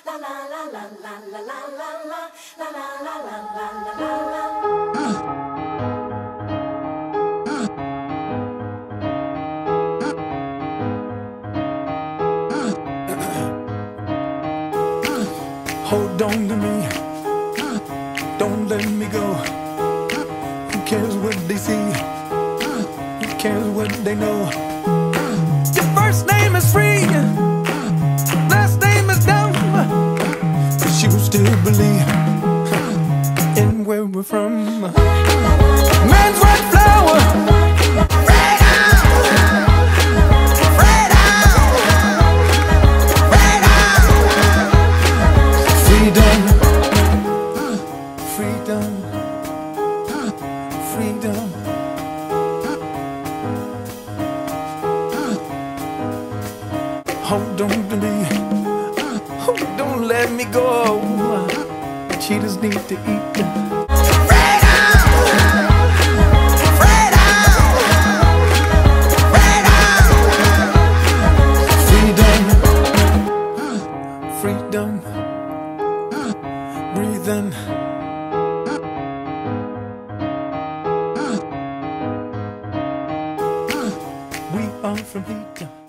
Hold on to me, don't let me go. Who cares what they see? Who cares what they know? Your first name is free, last name is dumb, but you still believe in where we're from. Man's white flower, freedom, freedom, freedom. Hold on to me, oh, don't let me go. Cheetahs need to eat. Freedom, breathing. We are from heat.